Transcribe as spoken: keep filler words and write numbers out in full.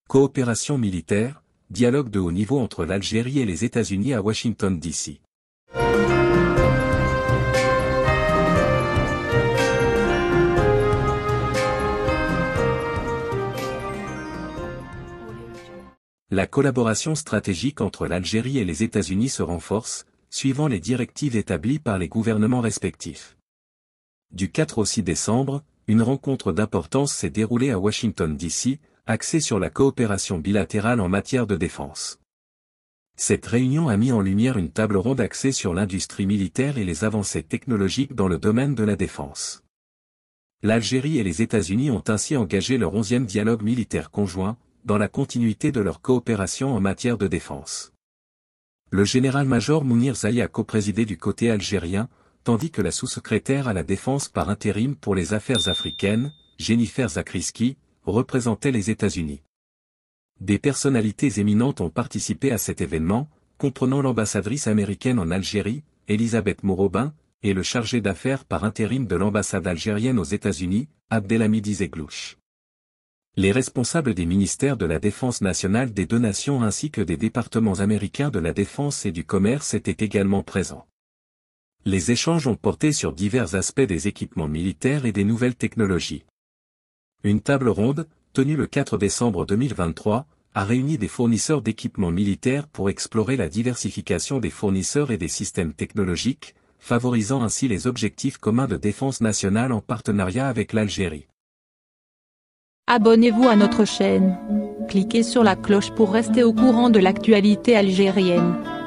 Coopération militaire, dialogue de haut niveau entre l'Algérie et les États-Unis à Washington D C. La collaboration stratégique entre l'Algérie et les États-Unis se renforce, suivant les directives établies par les gouvernements respectifs. Du quatre au six décembre, une rencontre d'importance s'est déroulée à Washington D C, axée sur la coopération bilatérale en matière de défense. Cette réunion a mis en lumière une table ronde axée sur l'industrie militaire et les avancées technologiques dans le domaine de la défense. L'Algérie et les États-Unis ont ainsi engagé leur onzième dialogue militaire conjoint, dans la continuité de leur coopération en matière de défense. Le général-major Mounir Zaï a coprésidé du côté algérien, tandis que la sous-secrétaire à la Défense par intérim pour les affaires africaines, Jennifer Zakriski, représentait les États-Unis. Des personnalités éminentes ont participé à cet événement, comprenant l'ambassadrice américaine en Algérie, Elisabeth Morobin, et le chargé d'affaires par intérim de l'ambassade algérienne aux États-Unis, Abdelhamidi Zeglouch. Les responsables des ministères de la Défense nationale des deux nations ainsi que des départements américains de la Défense et du Commerce étaient également présents. Les échanges ont porté sur divers aspects des équipements militaires et des nouvelles technologies. Une table ronde, tenue le quatre décembre deux mille vingt-trois, a réuni des fournisseurs d'équipements militaires pour explorer la diversification des fournisseurs et des systèmes technologiques, favorisant ainsi les objectifs communs de défense nationale en partenariat avec l'Algérie. Abonnez-vous à notre chaîne. Cliquez sur la cloche pour rester au courant de l'actualité algérienne.